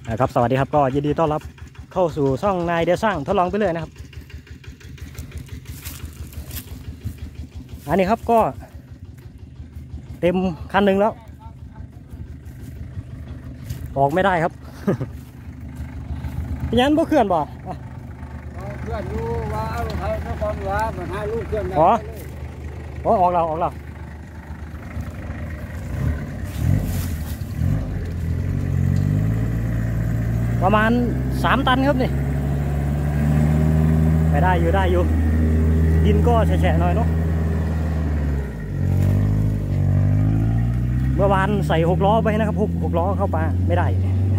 นะครับสวัสดีครับก็ยินดีต้อนรับเข้าสู่ช่องนายเดสร้างทดลองไปเลยนะครับอันนี้ครับก็เต็มคันหนึ่งแล้วออกไม่ได้ครับ ยันบ่เคลื่อนบ่เคลื่อนอยู่ว่าเอาเขาเจ้าของว่ามันให้ลูกเคลื่อนได้อ๋อออกเราประมาณ3 ตันครับนี่ไปได้อยู่ดินก็แฉะๆหน่อยเนาะเมื่อวานใส่6 ล้อไปนะครับ6 ล้อเข้าป่าไม่ได้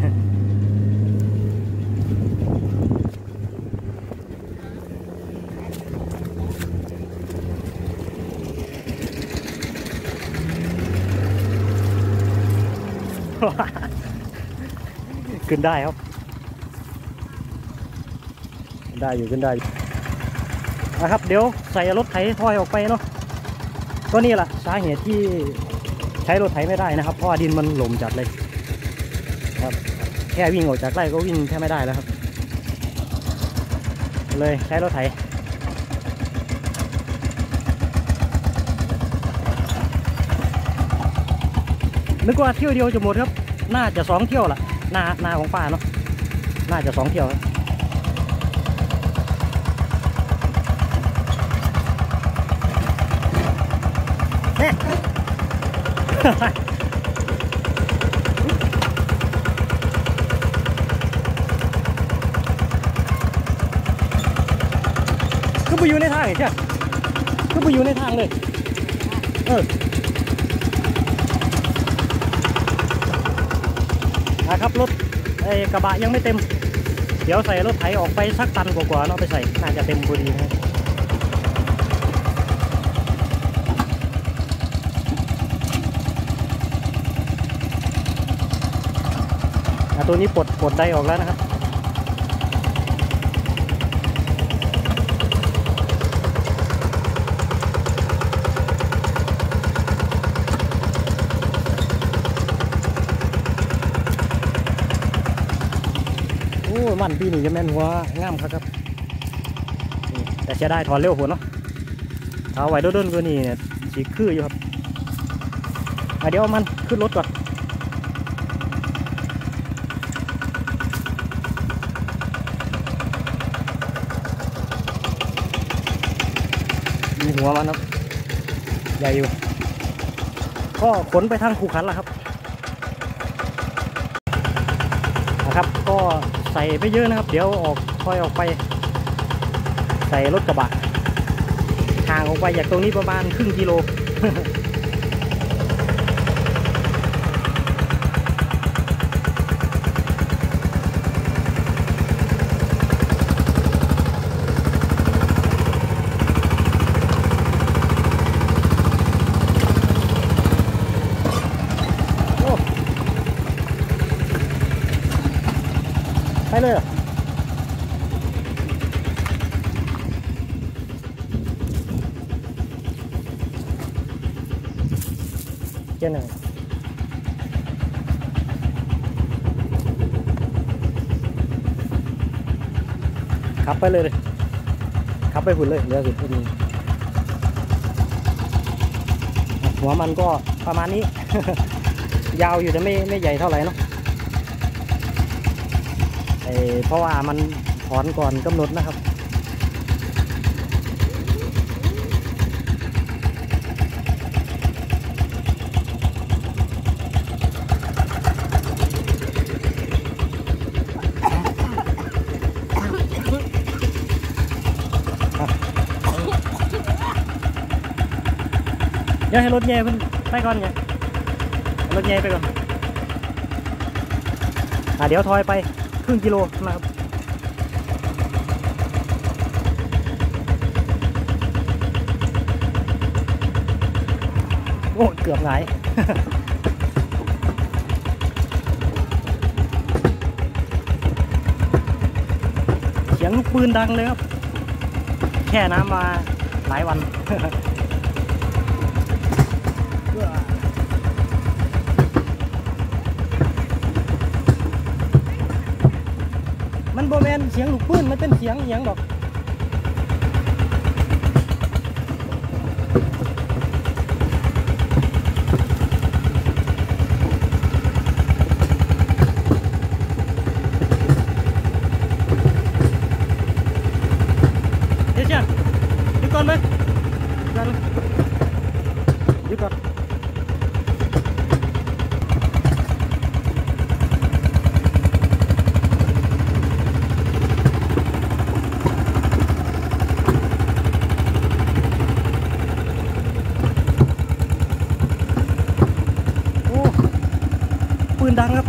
ขึ้นได้ครับได้อยู่ขึ้นได้นะครับเดี๋ยวใส่รถไถถอยออกไปเนาะก็นี่แหละสาเหตุที่ใช้รถไถไม่ได้นะครับเพราะดินมันหล่มจัดเลยครับแค่วิ่งออกจากไร่ก็วิ่งแค่ไม่ได้แล้วครับเลยใช้รถไถนึกว่าเที่ยวเดียวจะหมดครับน่าจะ2 เที่ยวละนาของป้าเนาะน่าจะ2 เที่ยวก็ไปอยู่ในทางใช่ก็ไปอยู่ในทางเลยนะครับรถกระบะยังไม่เต็มเดี๋ยวใส่รถไถออกไปสักตันกว่าๆเนาะไปใส่น่าจะเต็มพอดีนะตัวนี้ปลดไดออกแล้วนะครับโอ้มันปีนี้จะแม่นหัวงามครับแต่เสียดายถอนเร็วหัวเนาะเอาไว้ด้นๆกว่านี้เนี่ยสีคืออยู่ครับเดี๋ยวมันขึ้นรถก่อนมีหัวมันครับใหญ่อยู่ก็ขนไปทางคูขันแล้วครับนะครับก็ใส่ไปเยอะนะครับเดี๋ยวค่อยออกไปใส่รถกระบะห่างออกไปจากตรงนี้ประมาณครึ่งกิโล ไปเลยเจ้าหนึ่งขับไปเลยขับไปหุ่นเลยเดี๋ยวสุดพอดีหัวมันก็ประมาณนี้ ยาวอยู่แต่ไม่ใหญ่เท่าไหร่เนาะเพราะว่ามันถอนก่อนกำหนดนะครับเดี๋ยวให้รถแย่ขึ้นไปก่อนไงรถแย่ไปก่อนเดี๋ยวถอยไปครึ่งกิโลนะครับโอ้เกือบหงาย เสียงลูกปืนดังเลยครับแช่น้ำมาหลายวัน คมันโบแมนเสียงลูกปืนมันเป็นเสียงอหย่างดอกเดี๋ยวเชียร์หยุดก่อนไหมหยุดก่อนปืนดังครับ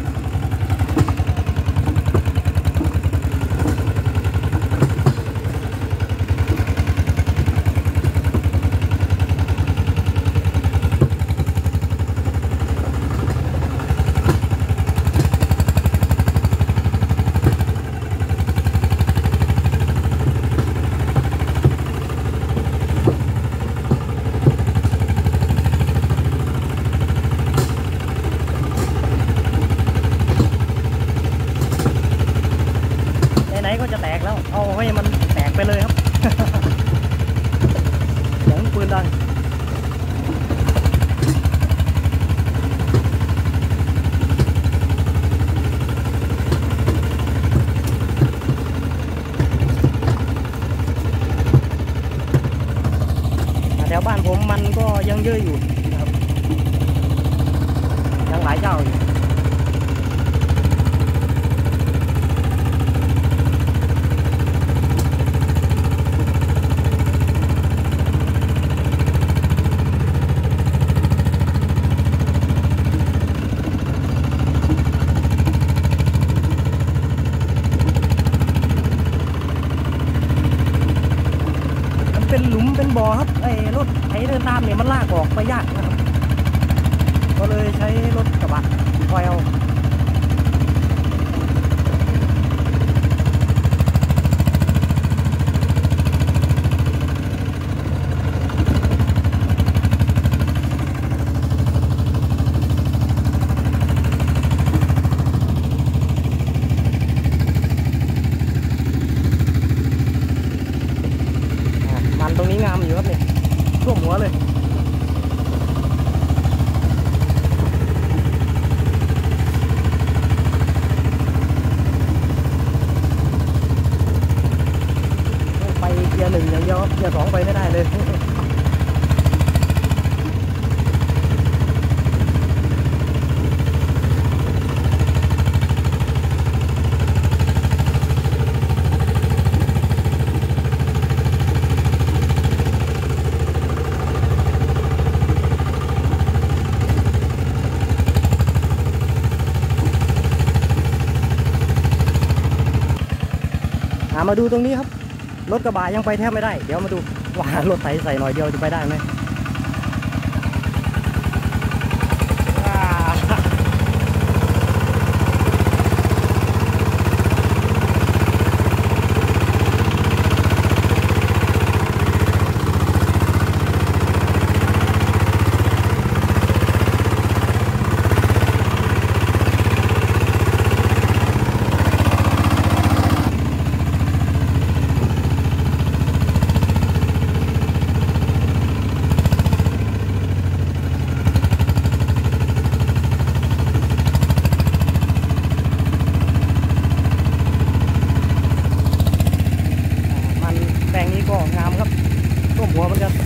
ไหนๆก็จะแตกแล้วเอาให้มันแตกไปเลยครับ เสียงปืนดังแถวบ้านผมมันก็ยังเยอะอยู่นะครับยังหลายเจ้าอยู่เป็นหลุมเป็นบ่อครับไอ้รถไถเดินตามเนี่ยมันลากออกไปยากนะครับก็เลยใช้รถกระบะคอยเอามันตรงนี้งามอยู่ครับเนี่ยท่วมหัวเลยไปเกียร์หนึ่งอย่างเดียวเกียร์สองไปไม่ได้เลยมาดูตรงนี้ครับรถกระบะยังไปแทบไม่ได้เดี๋ยวมาดูว่ารถไถใส่หน่อยเดียวจะไปได้ไหมแปลงนี้ก็งามครับท่วมหัวเหมือนกัน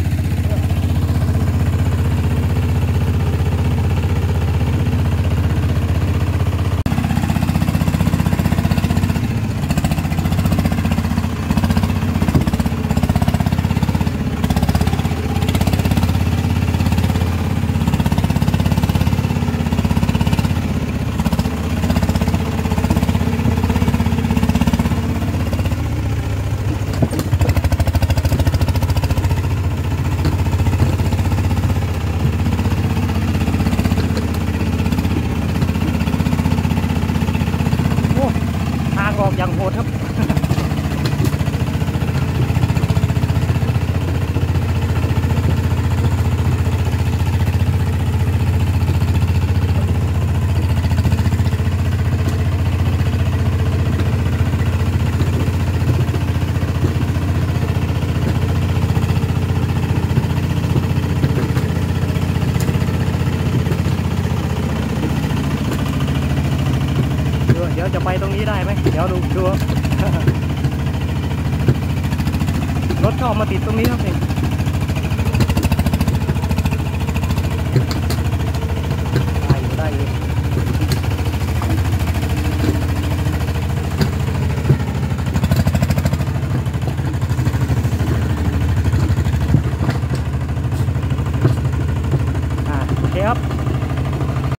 ออกอย่างโหดครับไปตรงนี้ได้ไหมเดี๋ยวดู รถก็ออกมาติดตรงนี้ครับนี่